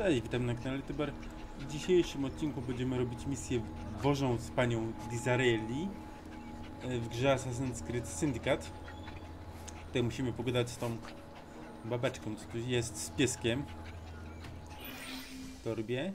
Cześć, witam na kanale Tybar. W dzisiejszym odcinku będziemy robić misję wożą z panią Disraeli w grze Assassin's Creed Syndicate. Tutaj musimy pogadać z tą babeczką, co tu jest z pieskiem w torbie.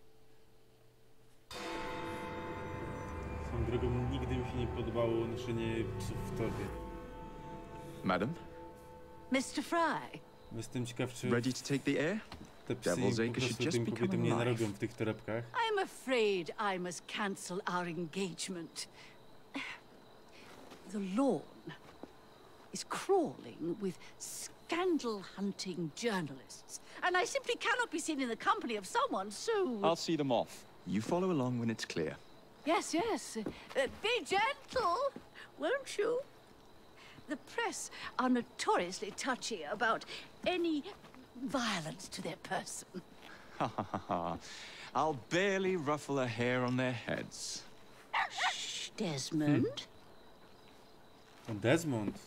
Swoją drogą nigdy mi się nie podobało noszenie psów w torbie. Madam? Mr. Fry. Jestem ciekaw, czy Ready to take the air? te psy Devil's po Acre should prostu just tym become kobietom nie alive. narobią w tych torebkach. I'm afraid I must cancel our engagement. The lawn is crawling with scandal-hunting journalists, and I simply cannot be seen in the company of someone so... I'll see them off. You follow along when it's clear. Yes, yes. Be gentle, won't you? The press are notoriously touchy about any violence to their person. Ha ha ha ha. I'll barely ruffle a hair on their heads. Shh, Desmond. Desmond.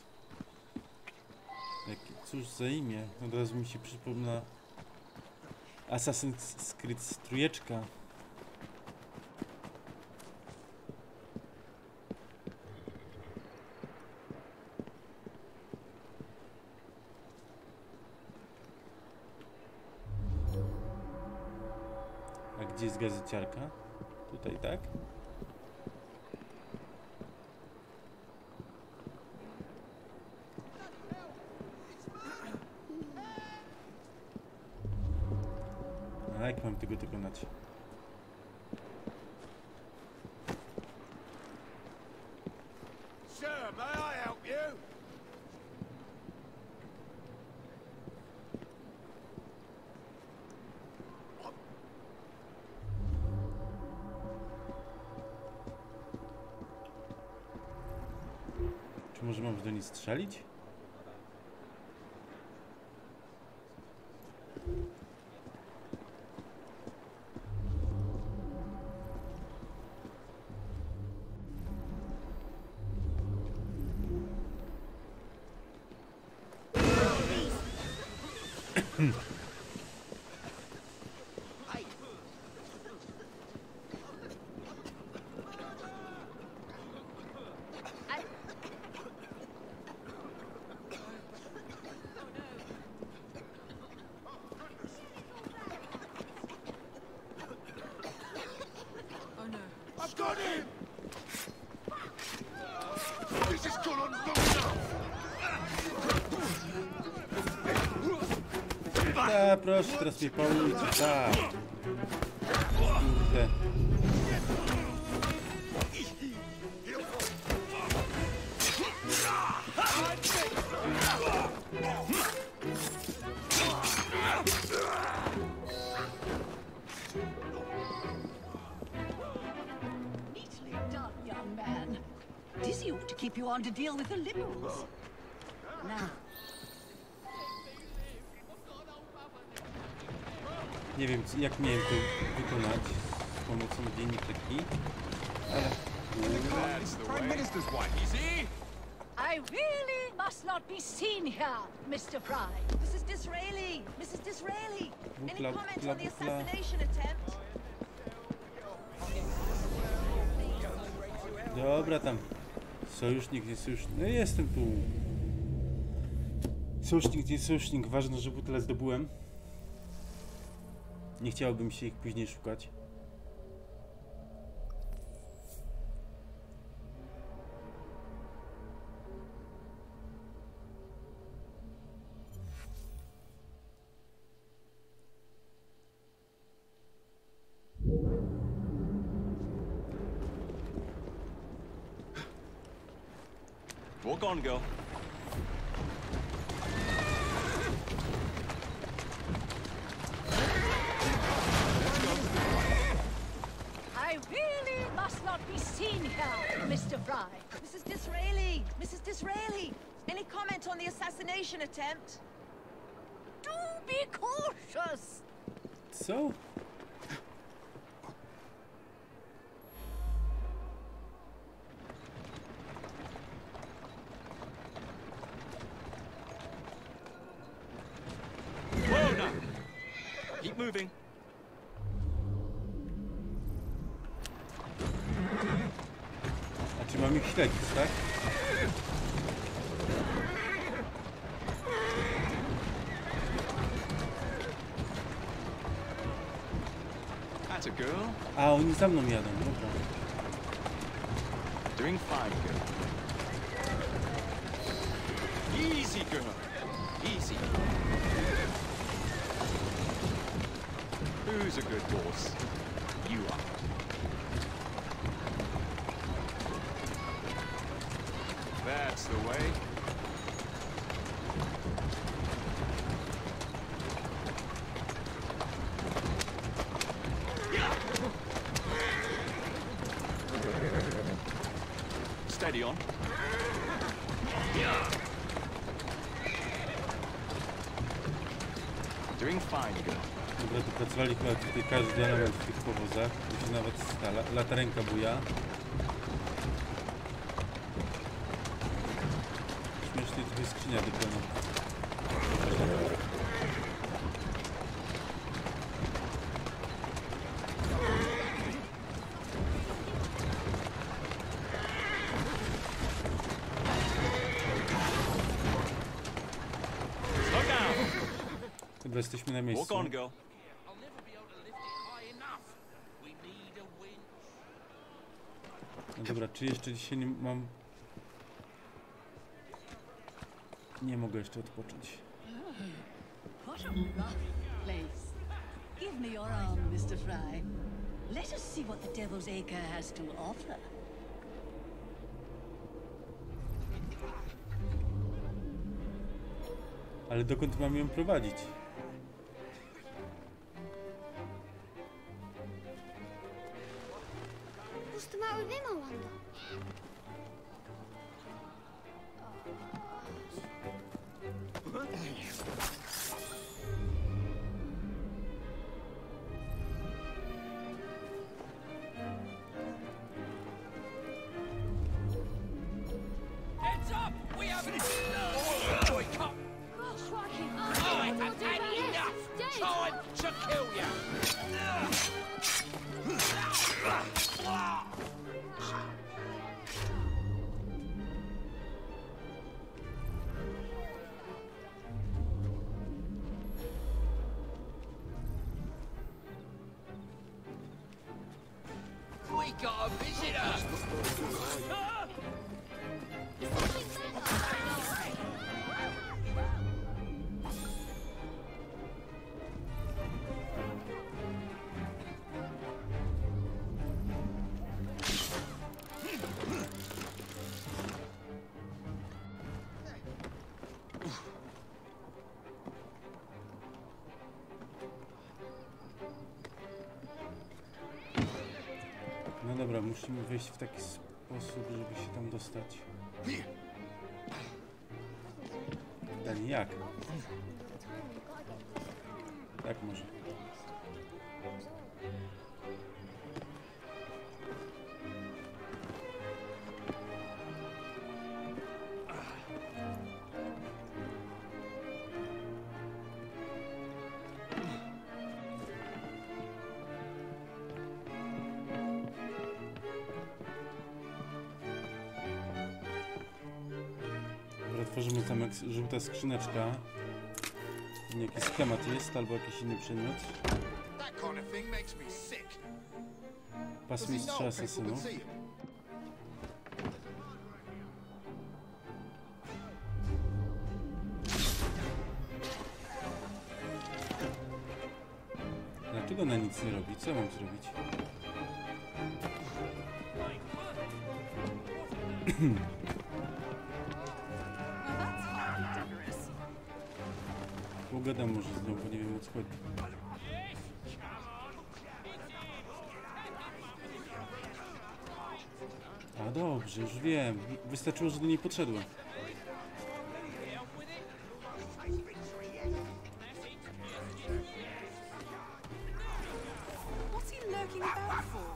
Cóż za imię. Od razu mi się przypomina Assassin's Creed trójeczka. A gdzie jest gazeciarka? Tutaj, tak? A jak mam tego dokonać? Sir, may I help you? Czy może mam do niej strzelić? I've got him! This has gone on long enough! Proszę, teraz mnie połudź, tak. Kurde. Neatly done, young man. Dizzy ought to keep you on to deal with the liberals. Now, Nie wiem, jak miałem to wykonać z pomocą dzienniczki, ale... That's the Prime Minister's wife, you see? I really must not be seen here, Mr. Fry. Mrs. Disraeli! Mrs. Disraeli! Any Bukla, comments bukla, on the bukla. assassination attempt? Dobra, tam. Sojusznik, nie sojusznik. No jestem tu. Sojusznik, nie sojusznik. Ważne, że butle zdobyłem. Nie chciałbym się ich później szukać. Walk on, girl. I really must not be seen here, Mr. Fry. Mrs. Disraeli! Mrs. Disraeli! Any comment on the assassination attempt? Do be cautious. Co? Keep moving. mam ich śledzić, tak? That's a girl. A, oni za mną jadą, dobra. Doing fine, girl. Easy, girl. Easy. Who's a good horse? You are. That's the way. Steady on. Doing fine, girl. Dobra, tu pracowali chyba tutaj każdy element w tych powozach. Tu się nawet ta latarenka buja. Śmiesznie trochę skrzynia dyploma. Slow down. Chyba jesteśmy na Walk miejscu. on, girl. I'll never be able to lift it high enough. We need a winch. No dobra, czy jeszcze dzisiaj nie mam... Nie mogę jeszcze odpocząć. What a rough place. Give me your arm, Mr. Fry. Let us see what the Devil's Acre has to offer. Ale dokąd mam ją prowadzić? What's the matter with him, I wonder? Heads up! We haven't. Joy, come. Gosh, Rocky, I have had enough. Time to kill you. We got a visitor. No dobra, musimy wejść w taki sposób, żeby się tam dostać. Pytanie jak? Tak może. Dobra, tworzymy zamek, żółta skrzyneczka. Pewnie jakiś schemat jest, albo jakiś inny przedmiot. That kind of thing makes me sick. Pas mistrza asasynów. Dlaczego ona nic nie robi? Co mam zrobić? Pogadam może z nią, bo nie wiem o co chodzi. A dobrze, już wiem. Wystarczyło, że do niej podszedłem. What's he lurking about for?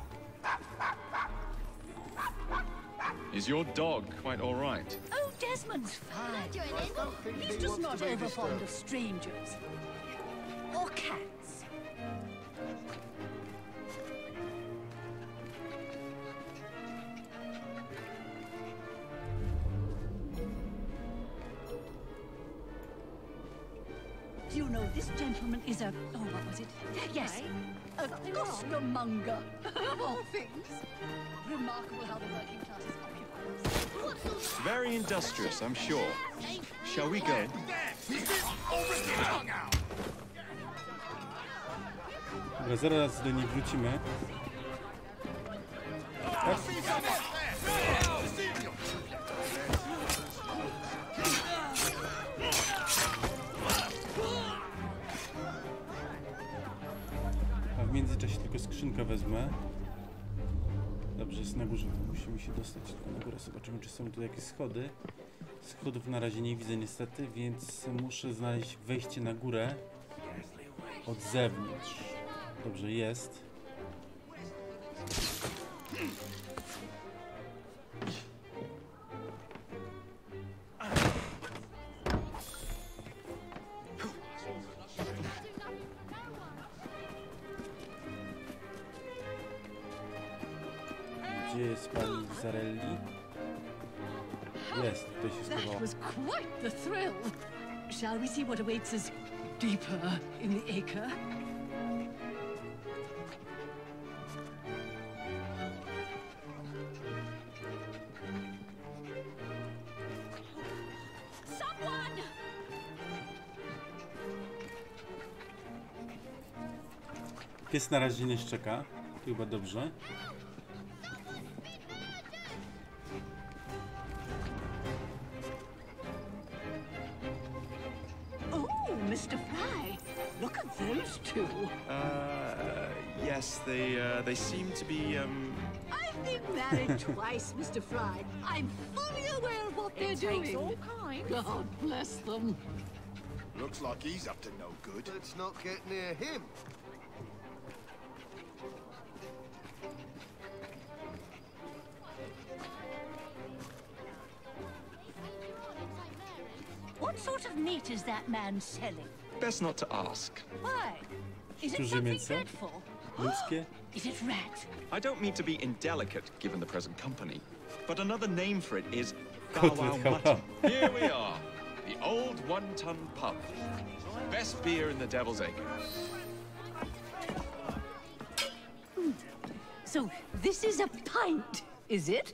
Is your dog quite all right? Oh, Desmond's fine. He's just not over fond of strangers. Or cats. Do you know this gentleman is a... Oh, what was it? Yes, a costermonger, of all things. Remarkable how the working classes occupy themselves. Very industrious, I'm sure. Shall we go? Dobra, zaraz do niej wrócimy. Tak? A w międzyczasie tylko skrzynkę wezmę. Dobrze, jest na górze, to musimy się dostać na górę. Zobaczymy, czy są tu jakieś schody. Schodów na razie nie widzę niestety, więc muszę znaleźć wejście na górę od zewnątrz. Dobrze, jest. Gdzie jest pani Zarelli? Jest, tutaj się That schowała. was quite the thrill. Shall we see what awaits us deeper in the acre? Someone! Pies na razie nie szczeka. To chyba dobrze. Oh, Mr. Fry, look at those two. Yes, they seem to be, I've been married twice, Mr. Fry. I'm fully aware of what they're doing. all kinds. God bless them. Looks like he's up to no good. Let's not get near him. What sort of meat is that man selling? best not to ask. Why? Is it Cóż, something mięso? dreadful? Ludzkie? Is it rat? I don't mean to be indelicate, given the present company, but another name for it is Bow Kotlet Wow Bow Mutton. Wow. Here we are, the old one-ton pub. Best beer in the Devil's Acre. So this is a pint, is it?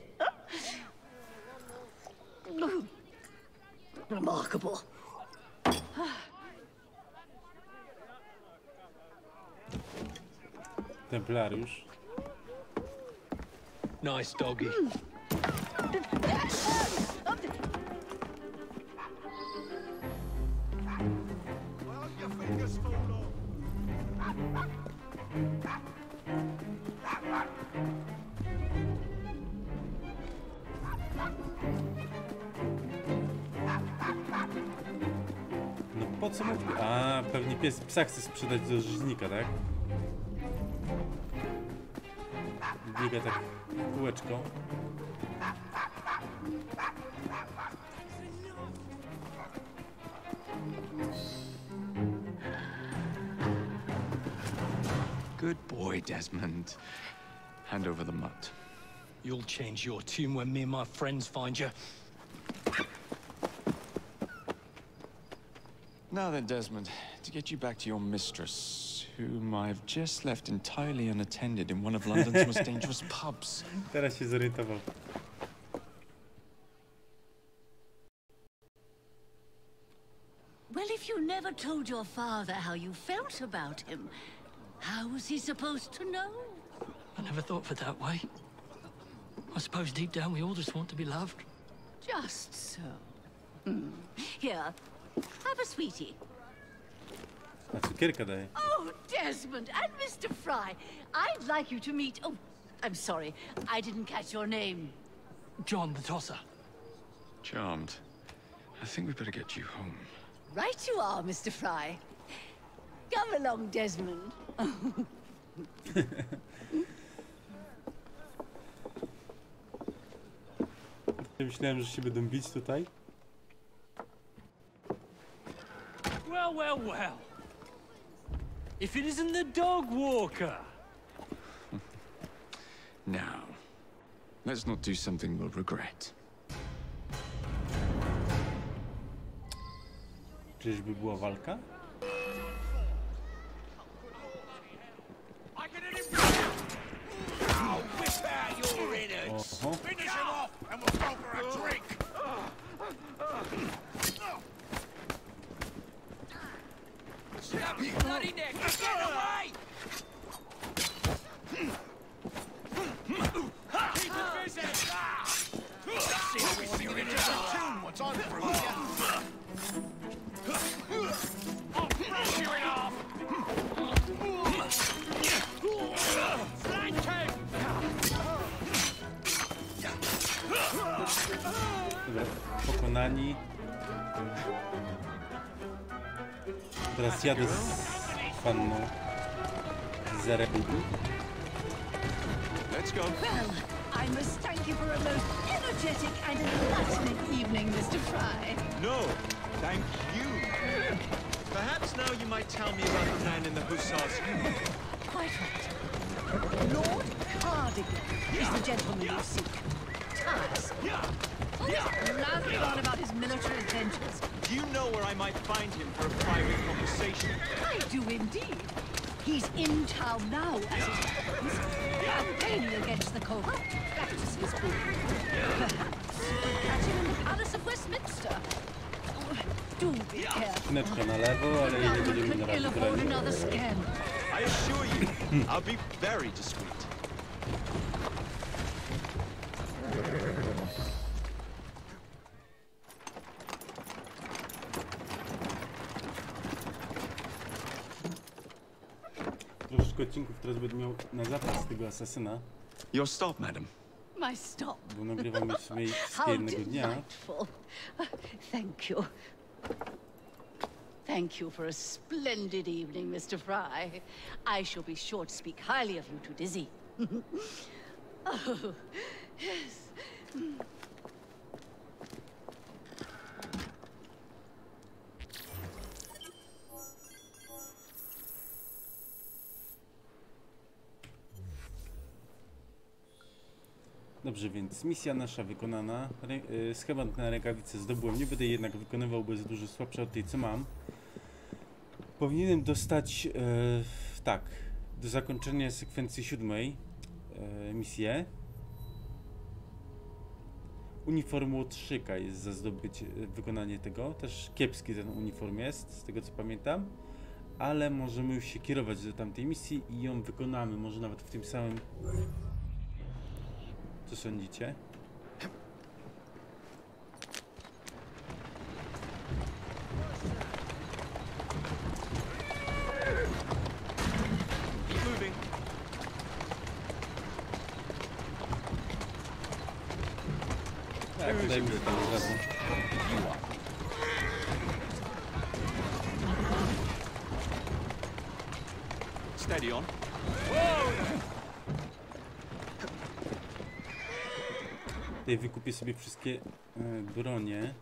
Remarkable. Templariusz. Nice doggy. No po co mu... A, pewnie psa chce sprzedać do rzeźnika, tak? Biega tak kółeczką. Good boy, Desmond. Hand over the mutt. You'll change your tune when me and my friends find you. Now then, Desmond, to get you back to your mistress, whom I've just left entirely unattended in one of London's most dangerous pubs. Teraz się zorientował. Well, if you never told your father how you felt about him, how was he supposed to know? I never thought of it that way. I suppose deep down we all just want to be loved. Just so. Here, have a sweetie. A cukierka daje. Oh, Desmond and Mr. Fry, I'd like you to meet... Oh, I'm sorry, I didn't catch your name. John the Tosser. Charmed. I think we better get you home. Right you are, Mr. Fry. Come along, Desmond. Myślałem, że się będą bić tutaj. Well, well, well. If it isn't the dog walker. Now, let's not do something we'll regret. Czyżby była walka? Dobra, pokonani. Teraz jadę z panną Zarelli. Let's go. Well, I must thank you for a most energetic and enlightening evening, Mr. Fry. No, thank you. Perhaps now you might tell me about the man in the hussars' uniform. Quite right. Lord Cardigan is the gentleman you seek. Tiresome. Always blathering on about his military adventures. Do you know where I might find him for a private conversation? I do indeed. He's in town now, as it happens, campaigning against the corrupt practices group. Perhaps you could catch him in the Palace of Westminster. Oh, do be careful. Skrzyneczka na lewo, ale jej nie będziemy na Could ill razie afford brali. another scandal. I assure you, I'll be very discreet. Troszeczkę odcinków teraz będę miał na zapas tego asasyna, Your stop, madam. My stop. bo nagrywamy sobie wszystkie How jednego dnia. delightful. Thank you. Thank you for a splendid evening, Mr. Fry. I shall be sure to speak highly of you to Dizzy. Oh, yes. Dobrze, więc misja nasza wykonana. Schemat na rękawice zdobyłem. Nie będę jednak wykonywał, bo jest dużo słabsza od tej, co mam. Powinienem dostać, tak, do zakończenia sekwencji 7 misję. Uniform łotrzyka jest za zdobycie, wykonanie tego. Też kiepski ten uniform jest, z tego co pamiętam. Ale możemy już się kierować do tamtej misji i ją wykonamy. Może nawet w tym samym... Co sądzicie? Keep moving. Tak, wydaje mi się, że to od razu. Steady on. Tutaj wykupię sobie wszystkie bronie.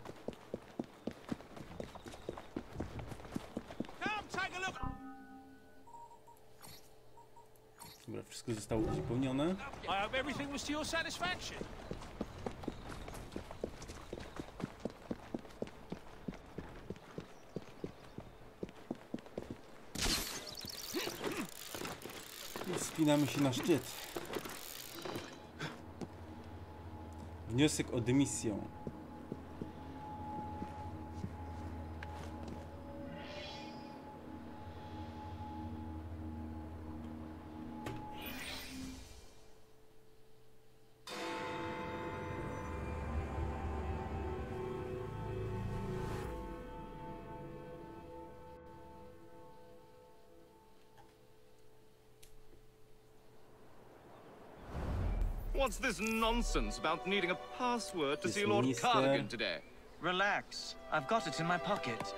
Dobra, wszystko zostało uzupełnione. I hope everything was to your satisfaction. I wspinamy się na szczyt. Wniosek o dymisję. What's this nonsense about needing a password to Yes, see Lord Minister. Cardigan today? Relax. I've got it in my pocket.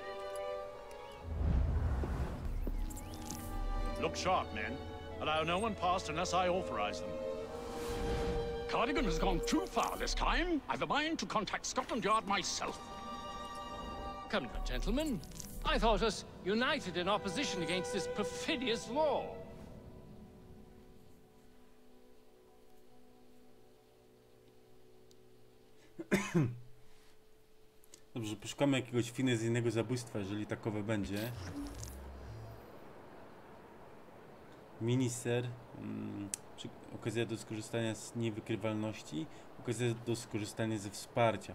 Look sharp, men. Allow no one past unless I authorize them. Cardigan has gone too far this time. I've a mind to contact Scotland Yard myself. Come now, gentlemen. I thought us united in opposition against this perfidious law. Dobrze, poszukamy jakiegoś finezyjnego zabójstwa, jeżeli takowe będzie. Minister. Okazja do skorzystania z niewykrywalności. Okazja do skorzystania ze wsparcia.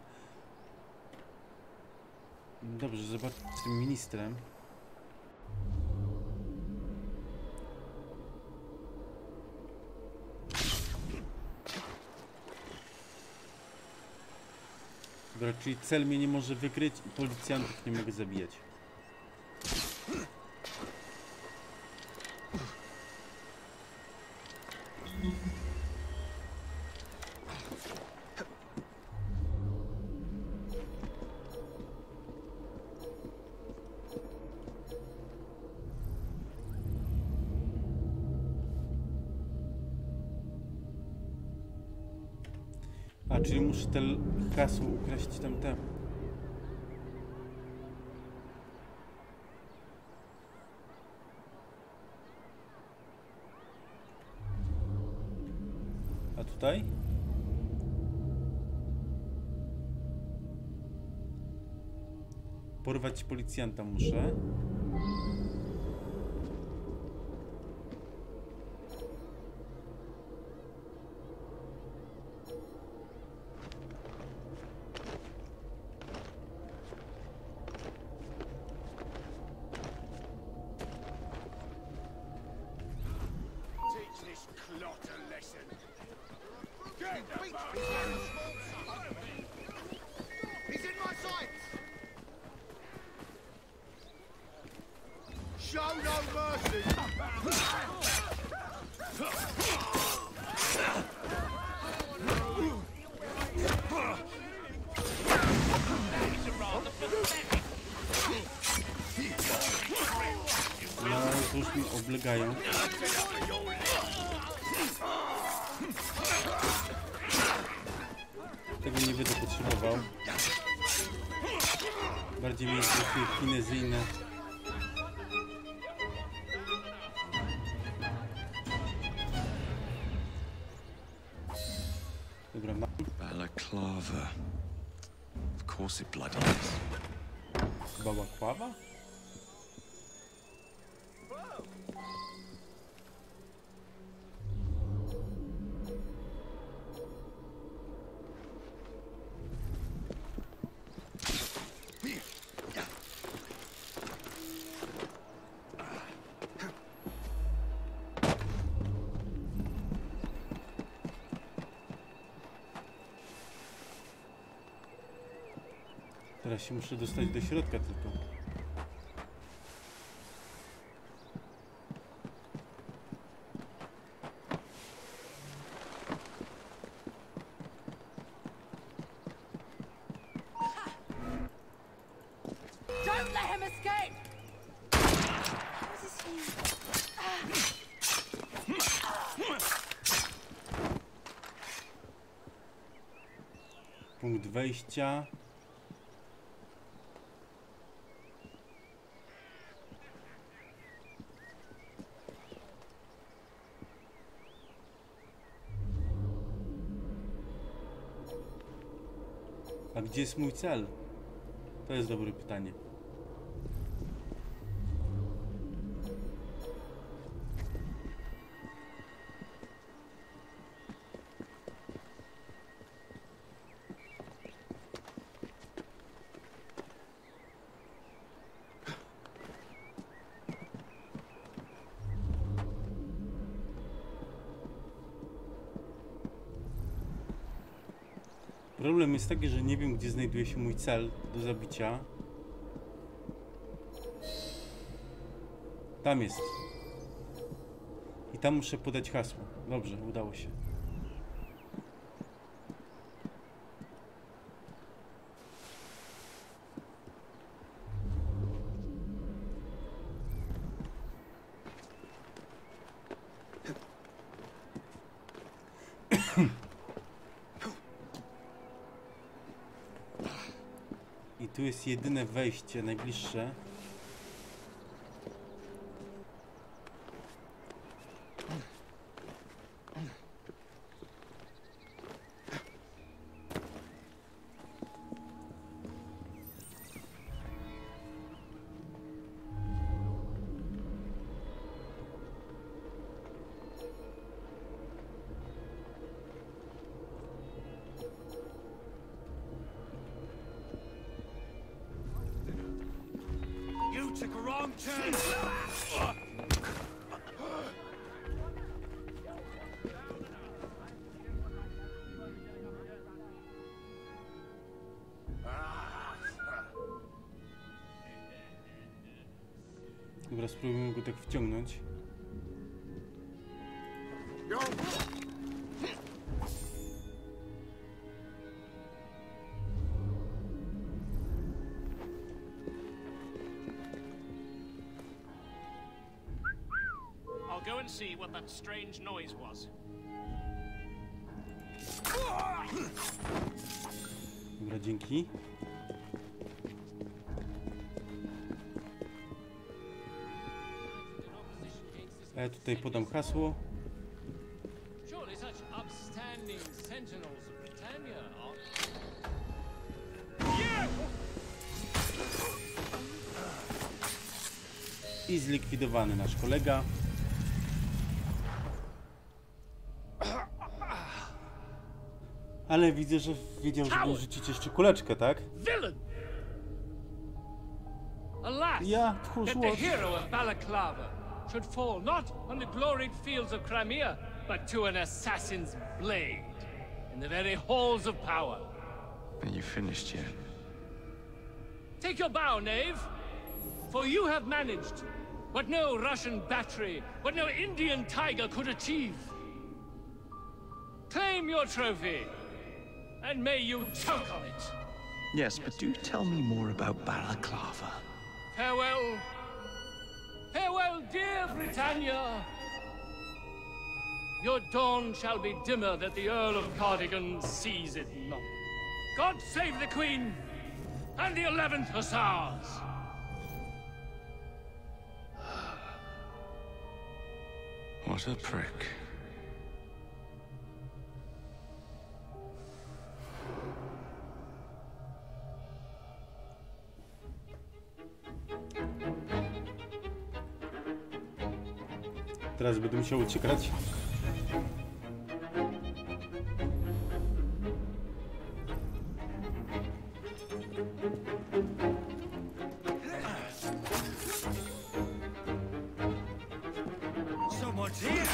Dobrze, zobaczmy z tym ministrem. Dobra, czyli cel mnie nie może wykryć i policjantów nie mogę zabijać. A, czyli muszę te hasło ukraść tamte. A tutaj? Porwać policjanta muszę. He's in my sights! Show no mercy! No, już mi oblegają. Tego nie będę potrzebował. Bardziej mnie interesuje kinezyjne. Dobra, mam. Balaclava. Of course it bloody is. Bałakława? Teraz się muszę dostać do środka tylko. Don't let him escape! Punkt wejścia. A gdzie jest mój cel? To jest dobre pytanie. Problem jest taki, że nie wiem, gdzie znajduje się mój cel do zabicia. Tam jest. I tam muszę podać hasło. Dobrze, udało się. I tu jest jedyne wejście, najbliższe. You took a wrong turn! Dobra, spróbujmy go tak wciągnąć. I'll go and see what that strange noise was. Dobra, dzięki. A ja tutaj podam hasło. I zlikwidowany nasz kolega. Ale widzę, że wiedział, żeby rzucić jeszcze kuleczkę, tak? Ja, tchórz that the hero of Balaclava should fall not on the gloried fields of Crimea, but to an assassin's blade in the very halls of power. Are you finished yet? Take your bow, knave, for you have managed what no Russian battery, what no Indian tiger could achieve. Claim your trophy, and may you choke on it. Yes, but do tell me more about Balaclava. Farewell. Farewell, dear Britannia. Your dawn shall be dimmer that the Earl of Cardigan sees it not. God save the Queen and the 11th Hussars. What a prick. Teraz będę musiał uciekać. Someone's here!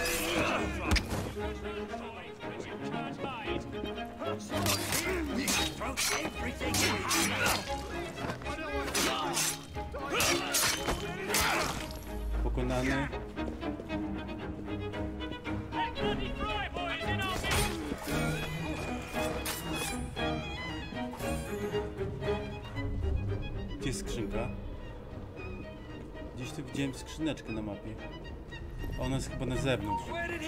Pokonany. Gdzie jest skrzynka? Gdzieś tu widziałem skrzyneczkę na mapie. Ona jest chyba na zewnątrz.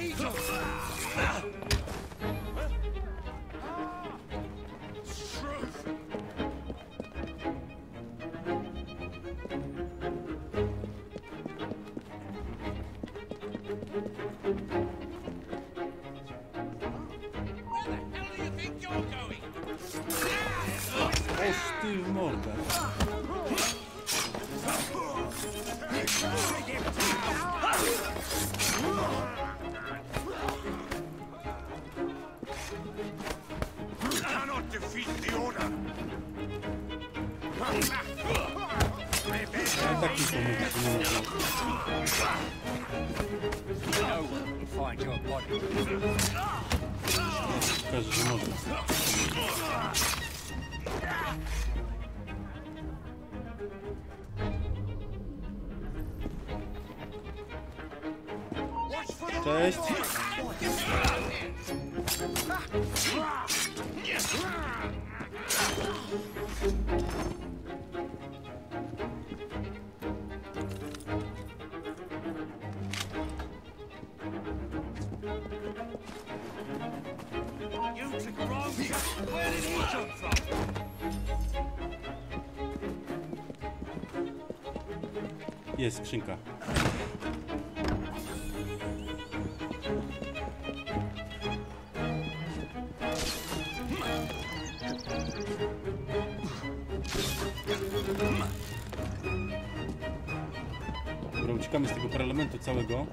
Oż ty w mordę. Cannot defeat the order. Ja tak mi pomógł, nie mogę. Pokażę, że można. Cześć. You took wrong. Where did he come from? Jest skrzynka. Dobra, uciekamy z tego parlamentu całego.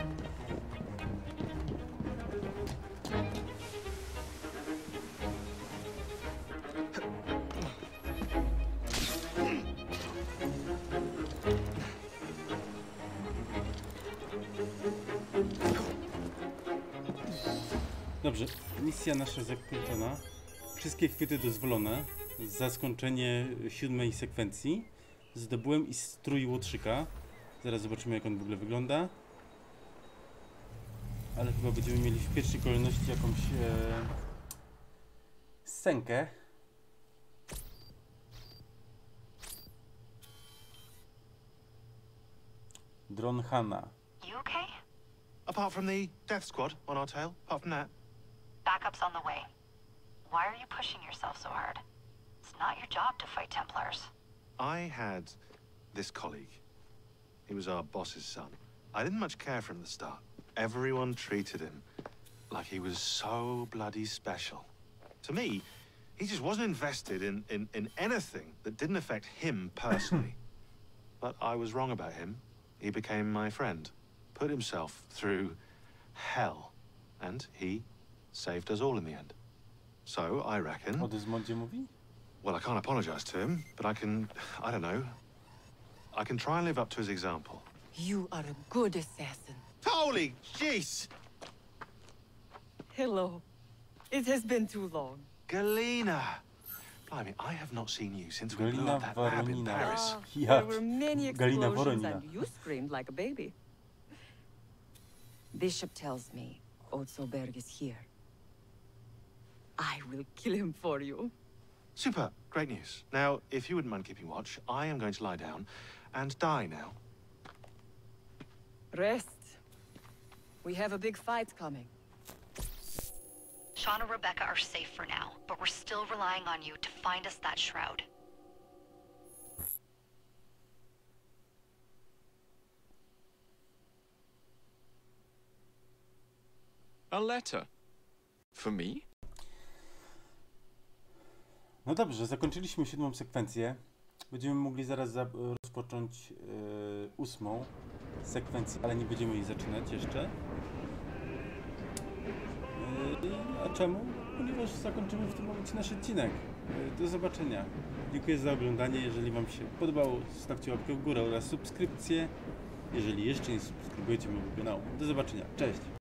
Dobrze, misja nasza zakończona. Wszystkie chwyty dozwolone. Za skończenie 7. sekwencji zdobyłem i strój łotrzyka. Zaraz zobaczymy, jak on w ogóle wygląda. Ale chyba będziemy mieli w pierwszej kolejności jakąś scenkę. Dron Hanna. You okay? Apart from the death squad on our tail, apart from that. Backup's on the way. Why are you pushing yourself so hard? not your job to fight Templars. I had this colleague. He was our boss's son. I didn't much care for him at the start. Everyone treated him like he was so bloody special. To me, he just wasn't invested in anything that didn't affect him personally. But I was wrong about him. He became my friend, put himself through hell, and he saved us all in the end. So, I reckon... O Desmondzie mówi? Well, I can't apologize to him, but I don't know. I can try and live up to his example. You are a good assassin. Holy jeez! Hello. It has been too long. Galina! Blimey, I have not seen you since we blew up that lab in Paris. There were many Galina explosions Voronina. and you screamed like a baby. Bishop tells me Otsoberg is here. I will kill him for you. Super, great news. Now, if you wouldn't mind keeping watch, I am going to lie down and die now. Rest. We have a big fight coming. Sean and Rebecca are safe for now, but we're still relying on you to find us that shroud. A letter? For me? No dobrze, zakończyliśmy 7. sekwencję. Będziemy mogli zaraz rozpocząć 8. sekwencję, ale nie będziemy jej zaczynać jeszcze. A czemu? Ponieważ zakończymy w tym momencie nasz odcinek. Do zobaczenia. Dziękuję za oglądanie. Jeżeli Wam się podobało, zostawcie łapkę w górę oraz subskrypcję. Jeżeli jeszcze nie subskrybujecie mojego kanału. Do zobaczenia. Cześć!